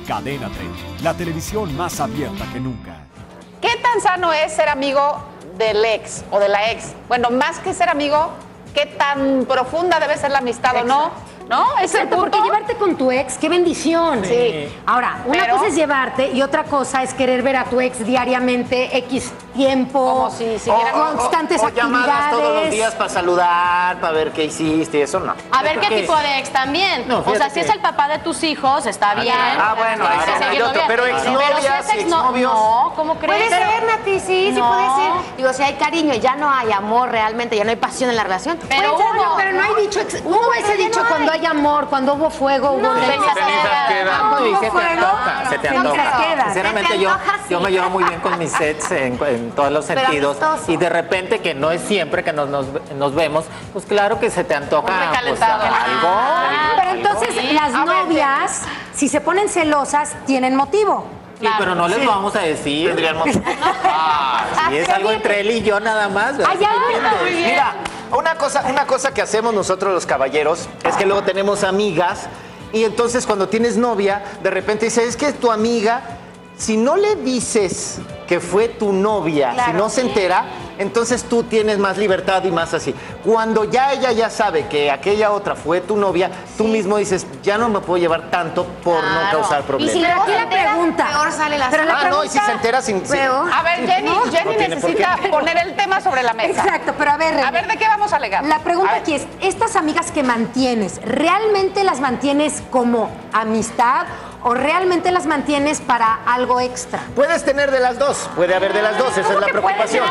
Cadena 30, la televisión más abierta que nunca. ¿Qué tan sano es ser amigo del ex o de la ex? Bueno, más que ser amigo, ¿qué tan profunda debe ser la amistad o no? ¿No? ¿Es el punto? Porque llevarte con tu ex, qué bendición. Sí. Ahora, una cosa es llevarte y otra cosa es querer ver a tu ex diariamente, X tiempo, como si siguiera constantes o actividades. llamadas todos los días para saludar, para ver qué hiciste y eso no. A ver qué tipo de ex también. No, o sea, si que... es el papá de tus hijos, está bien. Bueno, hay otro, pero exnovias, exnovios. No, ¿cómo crees? Puede ser, Nati, sí No. puede ser. Digo, si hay cariño y ya no hay amor realmente, ya no hay pasión en la relación. Pero Puede ser, hubo. pero no hay dicho, hubo ese dicho cuando hay amor, cuando hubo fuego, hubo cenizas Cuando hubo fuego, Se te cenizas antoja. quedan. Sinceramente, Se te antoja, yo sí. me llevo muy bien con mis sets en todos los Pero sentidos. amistoso. Y de repente, que no es siempre que nos vemos, pues claro que se te antoja Un pues, recalentado. Pero entonces las novias, si se ponen celosas, tienen motivo. Sí, pero no les vamos a decir. Tendríamos. Si es algo entre él y yo nada más. ¿verdad? Ay, ay, ¿Entiendes? Mira, una cosa que hacemos nosotros los caballeros es que luego tenemos amigas y entonces cuando tienes novia, de repente dices, es que tu amiga, si no le dices que fue tu novia, Claro. si no se entera, entonces tú tienes más libertad y más así. Cuando ya ella ya sabe que aquella otra fue tu novia, tú mismo dices, ya no me puedo llevar tanto por no causar Y problemas. si aquí la pregunta. peor sale la pero la Ah, no, y si pregunta- se entera sin... Peor. A ver, Jenny, No Jenny tiene por necesita qué. poner el tema sobre la mesa. Exacto, pero a ver, René, A ver, ¿de qué vamos a alegar? la pregunta A ver. aquí es, ¿estas amigas que mantienes, realmente las mantienes como amistad o realmente las mantienes para algo extra? Puedes tener de las dos, puede haber de las dos, esa es la preocupación.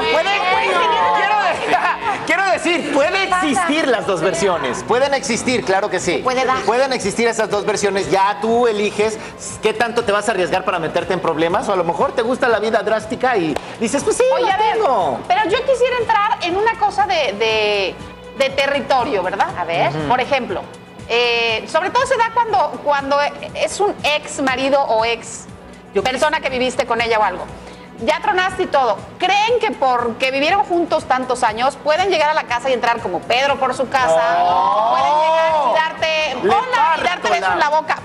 Quiero decir, puede existir las dos versiones, pueden existir, claro que sí. Puede dar. Pueden existir esas dos versiones, ya tú eliges qué tanto te vas a arriesgar para meterte en problemas, o a lo mejor te gusta la vida drástica y dices, pues sí, Oye, la a ver, tengo. pero yo quisiera entrar en una cosa de territorio, ¿verdad? A ver. Por ejemplo, sobre todo se da cuando es un ex marido o ex persona que viviste con ella o algo. Ya tronaste y todo. ¿Creen que porque vivieron juntos tantos años pueden llegar a la casa y entrar como Pedro por su casa? Pueden llegar y darte Le hola y darte parto besos en la boca.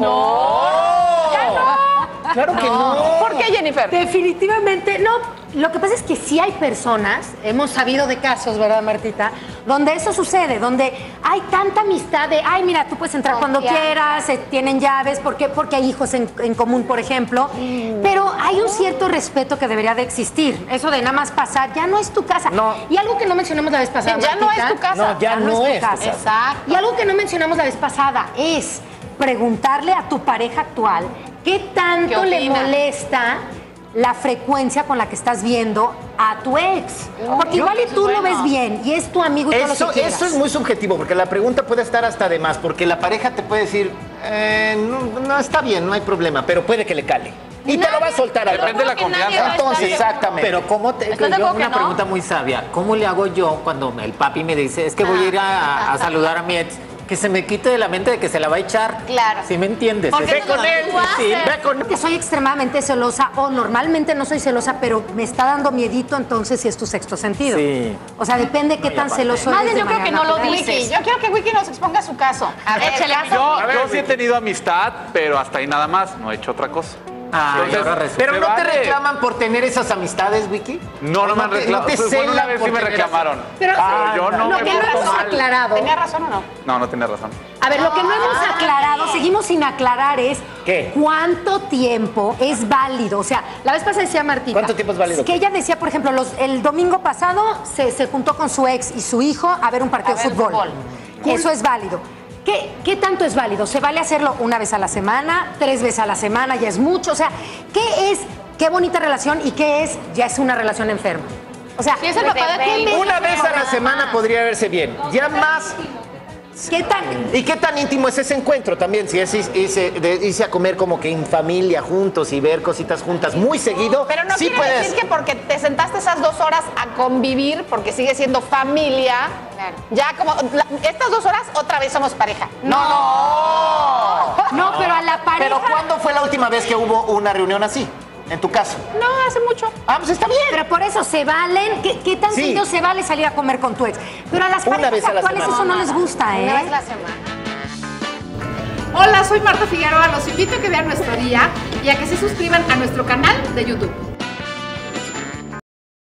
Ya no. Claro que no. ¿Por qué, Jennifer? Definitivamente, no. Lo que pasa es que sí hay personas, hemos sabido de casos, ¿verdad, Martita? Donde eso sucede, donde hay tanta amistad de, ay, mira, tú puedes entrar cuando quieras, tienen llaves, porque hay hijos en común, por ejemplo. Pero hay un cierto respeto que debería de existir. Eso de nada más pasar, ya no es tu casa. No. Y algo que no mencionamos la vez pasada, Ya no Martita, es tu casa. No, ya no es tu casa. Exacto. Y algo que no mencionamos la vez pasada es preguntarle a tu pareja actual qué tanto ¿Qué le opina? molesta la frecuencia con la que estás viendo a tu ex. Porque igual y tú lo ves bien y es tu amigo y todo lo que quieras. Eso es muy subjetivo, porque la pregunta puede estar hasta de más, porque la pareja te puede decir, no, está bien, no hay problema, pero puede que le cale. Y te lo va a soltar al Depende de la confianza. Entonces, exactamente. Pero ¿cómo te, ¿Estás de yo, acuerdo que una no? pregunta muy sabia, ¿cómo le hago yo cuando el papi me dice, es que voy a ir a saludar a mi ex? Que se me quite de la mente de que se la va a echar. Claro. ¿Sí me entiendes? Porque Ve eso es con lo que él, tú haces. sí, ve con Que soy extremadamente celosa o normalmente no soy celosa, pero me está dando miedito, entonces sí es tu sexto sentido. Sí. O sea, depende qué tan celoso Más eres bien, de yo creo que manera no lo natural. dices. Yo quiero que Wiki nos exponga su caso. A ver, échale. Yo sí he tenido amistad, pero hasta ahí nada más, no he hecho otra cosa. Ah, Entonces, ahora resulta. Pero ¿me no te vale? reclaman por tener esas amistades, Wiki. No me han reclamado. No te Bueno, una celan vez por sí me tener reclamaron. Pero yo no lo me que no porto hemos mal. aclarado. ¿Tenía razón o no? No, no tenía razón. A ver, lo que no hemos aclarado, seguimos sin aclarar es ¿Qué? cuánto tiempo es válido. O sea, la vez pasada decía Martita. ¿Cuánto tiempo es válido? Que ella decía, por ejemplo, el domingo pasado se juntó con su ex y su hijo a ver un partido de fútbol. Eso es válido. ¿Qué tanto es válido? ¿Se vale hacerlo una vez a la semana, 3 veces a la semana? ¿Ya es mucho? O sea, ¿qué es qué bonita relación y qué es ya es una relación enferma? O sea, Si es el papá de tu hijo. Una vez a la semana podría verse bien. Ya más. ¿qué tan? ¿Y qué tan íntimo es ese encuentro también? Si es irse a comer como que en familia juntos y ver cositas juntas muy seguido. Pero no sí quiere puedes. decir que porque te sentaste esas 2 horas a convivir, porque sigue siendo familia, ya como estas 2 horas otra vez somos pareja. No. No, pero a la pareja. Pero ¿cuándo fue la última vez que hubo una reunión así? En tu caso. No, hace mucho. Ah, pues está bien. Pero por eso se valen, ¿qué tan Sí. seguido se vale salir a comer con tu ex? Pero a las Una parejas vez a la actuales semana. eso no les gusta, ¿eh? Una vez a la semana. Hola, soy Marta Figueroa. Los invito a que vean nuestro día y a que se suscriban a nuestro canal de YouTube.